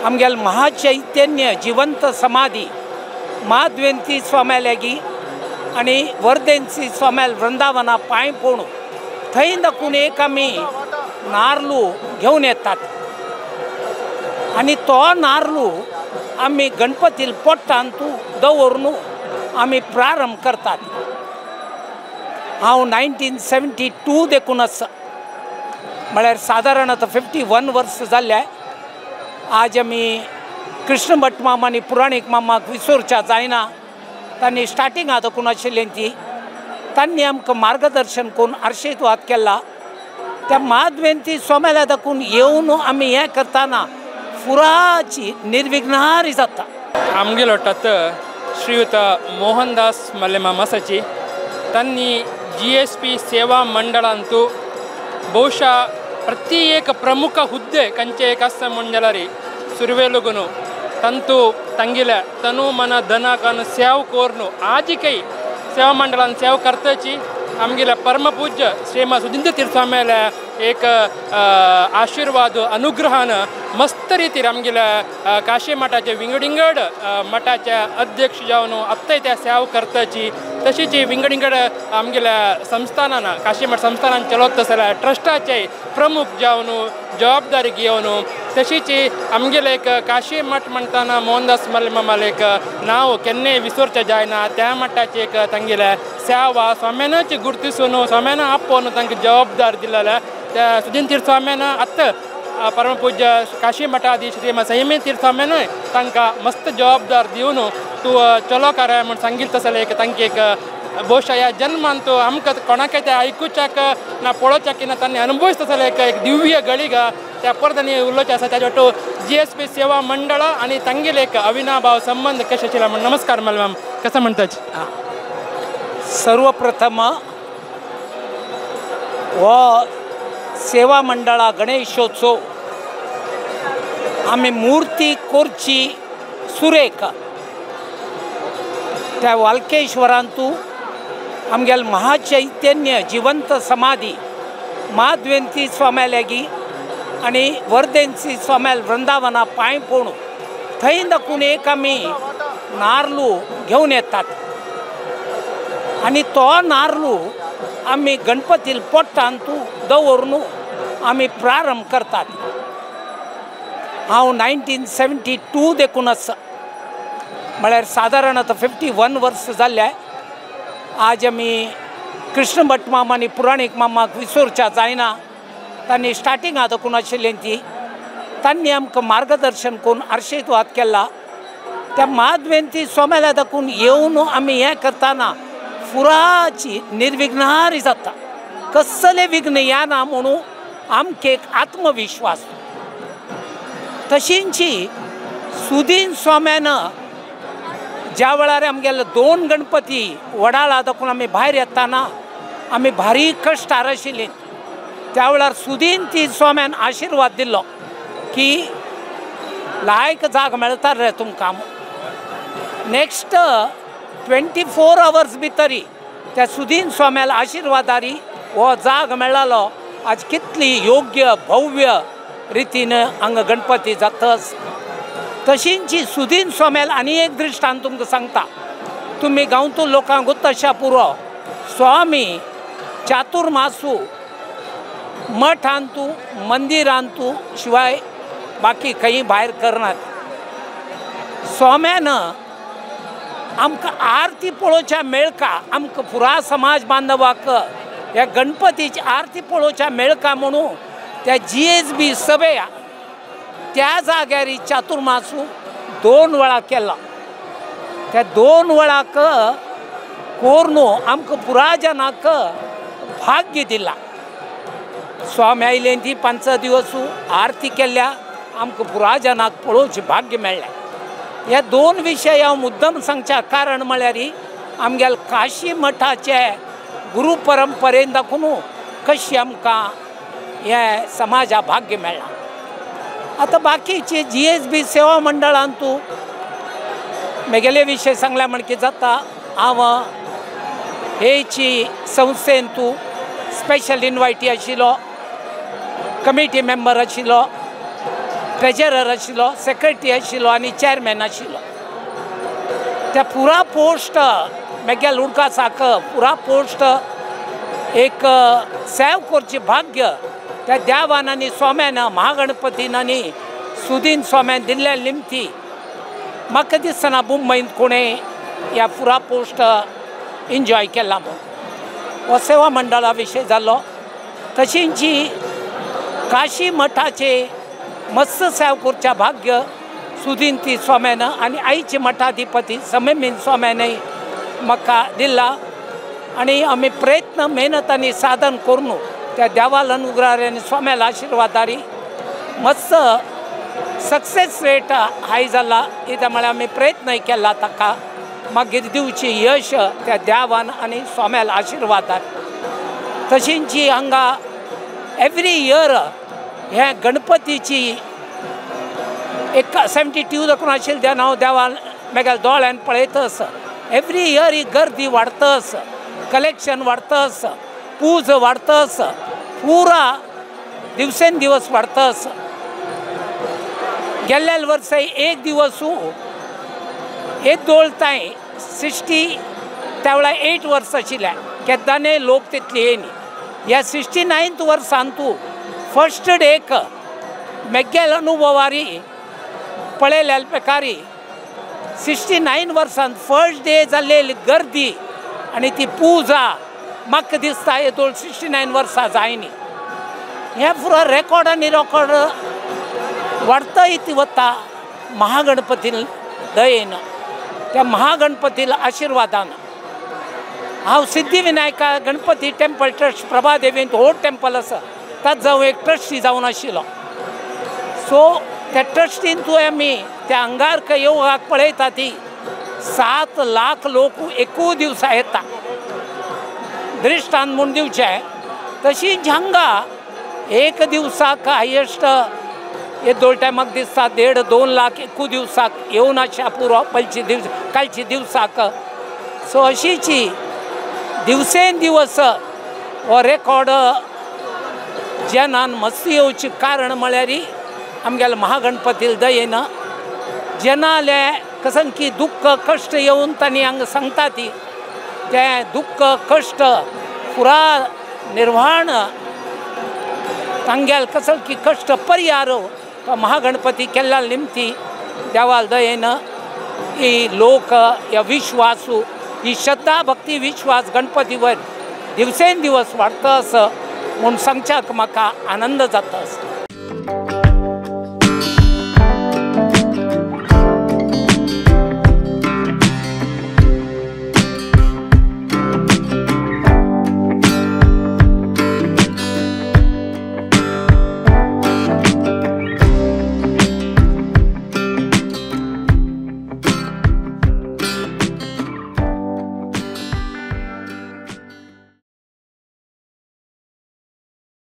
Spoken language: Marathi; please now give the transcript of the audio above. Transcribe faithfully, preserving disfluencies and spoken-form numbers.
आमगेल महाचैतन्य जिवंत समाधी माधवेंती स्वाम्यालेगी आणि वर्देंसी स्वाम्याल वृंदावना पांय पडून थंय दाखून एक आमी नारळू घेवन येतात आणि तो नारळू आमी गणपती पोट्टांतू दवरून आमी प्रारंभ करतात। हांव नायन्टीन सेव्हन्टी टू देखून आसा म्हळ्यार सादारण आतां फिफ्टी वन वर्स जाल्ले। आज आमी कृष्ण भट मामा आनी पुराणीक मामाक विसरच्या जायना। तांणी स्टार्टिंग देखून आशिल्लीं ती तांणी आमकां मार्गदर्शन करून आर्शिवाद केला। त्या माधवेंती स्वाम्याला देखून येवन आमी हें करतना फुराची निर्विघ्नारी जाता। आमगेलो टत श्रीयुत मोहनदास मल्लेमामासाची तांणी जी एस पी सेवा मंडळांतू ಬಹುಶಃ ಪ್ರತಿ ಏಕ ಪ್ರಮುಖ ಹುದ್ದೆ ಕಂಚೆ ಕಷ್ಟ ಮುಂಜಲಾರಿ ಸುರುವೆಲುಗುನು ತಂತು ತಂಗಿಲ ತನು ಮನ ದನ ಕಾನು ಸೇವ್ ಕೋರ್ನು ಆಜಿ ಕೈ सेवा मंडळान सेवा करताची आमगेल्या परमपूज्य श्रीमा सुधींद्र तीर्थस्वाम्याल एक आशीर्वाद अनुग्रहान मस्त रितीर आमगेल्या काशी मठाचे विंगडिंगड मठाच्या अध्यक्ष जावन आत्ताय त्या सेवा करताची तशीच विंगडिंगड आमगेल्या संस्थानान काशी मठ संस्थानान चलत जाल्यार ट्रस्टाचे प्रमुख जावन जबाबदारी घेवन तशीच आमगेले एक काशी मठ म्हणटाना मोहनदास मल्लेमामाल एक नाव केन्नाय विसरचें जायना। त्या मठाचे एक तांगेल्या सेवा स्वाम्यानच गुर्तिसून स्वाम्यान आपोवन तांकां जबाबदार दिलेल्या त्या सुधींद्र तीर्थस्वाम्यान आत्ता परमपूज्य काशी मठाधीश श्री संयमी तीर्थस्वाम्यानूय तांकां मस्त जबाबदार दिवन तूं चलो कार्य म्हूण सांगिल्लें तसलें एक तांकां एक ಬಹುಶಃ ह्या जन्मान तो आमकां कोणाकय ते आयकुच्याक ना पळोवच्याक ना तांणी अनुभवच तसलें एक एक दिव्य गळीगा त्या परत आनी उलोवचें आसा ताजे वाटो जी एस पी सेवा मंडळ आनी तांगेले एक अविनाभाव संबंध कशे आशिल्ले म्हण नमस्कार मॅम कसं म्हणटाच। सर्वप्रथम हो सेवा मंडळा गणेशोत्सव आमी मूर्ती कोरची सुरेख त्या वाल्केश्वरांतू आमगेल महाचैतन्य जिवंत समाधी माधवेंती स्वाम्यालेगी आणि वर्देंसी स्वाम्याल वृंदावना पांय पडून थंय दाखून एक आमी नारळू घेवन येतात आणि तो नारळू आमी गणपती पोट्टांतू दवरून आमी प्रारंभ करतात। हांव नायन्टीन सेव्हन्टी टू देखून आसा म्हळ्यार सादारण आतां फिफ्टी वन वर्स जाल्ले। आज आमी कृष्ण भट मामा आनी पुराणीक मामाक विसरच्या जायना। तांणी स्टार्टिंग देखून आशिल्लीं ती तांणी आमकां मार्गदर्शन करून आर्शिवाद केला। त्या माधवेंती स्वाम्याला देखून येवन आमी हें करतना फुराची निर्विघ्नारी जाता। कसले विघ्न येना म्हणून आमकां एक आत्मविश्वास। तशींची सुधीन स्वाम्यान ज्या वेळार आमगेले दोन गणपती वडाळा देखून आमी भायर येताना आमी भारी कश्टार आशिल्लीं। त्या वेळार सुधीन ती स्वाम्यान आशिर्वाद दिल्लो की लायक जाग मेळटा रे तुमकां। नेक्स्ट ट्वेंटी फोर अवर्स भितरी त्या सुधीन स्वाम्याल आशिर्वादारी हो जाग मेळ्ळालो। आज कितली योग्य भव्य रितीन हांगा गणपती जातस। तशींची सुधीन स्वाम्याल आनी एक दृश्टांत तुमकां सांगता। तुमी गांवतू लोकांक तशा पुरो स्वामी चातुर्मासू मठांतू मंदिरांतू शिवाय बाकी खंय भायर करनात। स्वाम्यान आमकां आरती पळोवच्या मेळका आमकां पुरा समाज बांधवाक ह्या गणपतीची आरती पळोवच्या मेळका म्हणून त्या जी एस बी सभे त्या जाग्यार चातुर्मासू दोन वेळा केला। त्या दोन वेळाक कोरून आमकां पुरा जनाक भाग्य दिला। स्वामी आयले ती पांच दिवस आरती केल्या आमकां पुरा जनाक पळोवचें भाग्य मेळ्ळें। हे दोन विशय हांव मुद्दम सांगच्या कारण म्हळ्यार आमगेल काशी मठाचे गुरू परंपरेन दाखून कशी आमकां हे समाजा भाग्य मेळ्ळां। आता बाकीचे जी एस बी सेवा मंडळांतू मेगेले विशय सांगल्या म्हण कितें जाता। हांव हेची संस्थेंतू स्पेशल इन्वायटी आशिल्लो, कमिटी मेंबर आशिल्लो ट्रेजरर आशिल्लो, सेक्रेटरी आशिल्लो आनी चेअरमॅन आशिल्लो. त्या पुरा पोस्ट मेगेल उडका साक पुरा पोस्ट एक सेव करचे भाग्य त्या देवान आनी स्वाम्यान महागणपतीन आनी सुदीन स्वाम्यान दिल्ल्या निमती म्हाका दिसना मुंबईत कोणें ह्या पुरा पोस्ट एन्जॉय केला म्हणून. हो सेवा मंडळा विशयी जालो. तशींच जी काशी मठाचे मस्त सेव करच्या भाग्य सुदीन ती स्वाम्यान आनी आईचे मठाधिपती समेमीन स्वाम्यानय म्हाका दिला. आनी आमी प्रयत्न मेहनत आनी साधन करून त्या देवाल अनुग्रहारी आनी स्वाम्याला आशिर्वादारी मस्त सक्सेस रेट हाय जाला. कित्याक म्हळ्यार आमी प्रयत्नय केला ताका मागीर दिवची यश त्या देवान आनी स्वाम्याला आशिर्वादारी. तशींच जी हांगा एवरी इयर हे गणपतीची एक सेव्हन्टी टू देखून आशिल्ले तेन्ना हांव देवान म्हज्या दोळ्यान पळयतस एवरी इयर ही गर्दी वाडतस, कलेक्शन वाडतस, पूज वाडतस, पुरा दिवसेन दिवस वाडतस. गेल्ल्या वर्सा एक दिवसू एक दोळ ताई सिक्स्टी त्या वेळा एट वर्स आशिल्ल्या केदांनी लोक तितले येयनी. ह्या सिक्स्टी नायन्थ वर्सान तूं फर्स्ट डेक मेगेल अनुभवारी पळयल्या प्रकारी सिक्स्टी नायन वर्सान फर्स्ट डे जाल्लेली गर्दी आनी ती पुजा म्हाका दिसता हे दोळ सिक्स्टी नायन वर्सां जायनी. हे पुरो रेकॉर्ड आनी रेकॉर्ड वाडतय वता महागणपती दयेन त्या महागणपती आशिर्वादान. हांव सिद्धिविनायका गणपती टेम्पल ट्रस्ट प्रभादेवींत व्हड टेम्पल आसा तात जावन एक ट्रस्टी जावन आशिल्लो. सो त्या ट्रस्टीन तुवें आमी त्या अंगारक योगाक पळयता ती सात लाख लोक एकू दिवसा येता दृश्टांत म्हूण दिवचें. तशींच हांगा एक दिवसाक हायेस्ट हे दोन टायमाक दिसता देड दोन लाख एकू दिवसाक येवन आसा पुरो पयलींचे दिवस कालचे दिवसाक. सो अशीची दिवसेन दिवस हो रेकॉर्ड जनान मस्त येवचें कारण म्हळ्यार आमगेल्या महागणपती दयेन जनाले कसन की दुख्ख कश्ट येवन तांणी हांगा सांगता ती ते दुख्ख कश्ट पुरा निर्वाण तांगेल कसन की कश्ट परिहार तो महागणपती केल्ल्या निमती देवाल दयेन ही लोक ह्या विश्वासू ही श्रद्धा भक्ती विश्वास गणपतीवर दिवसेन दिवस वाडतस म्हूण सांगच्याक म्हाका आनंद जाता.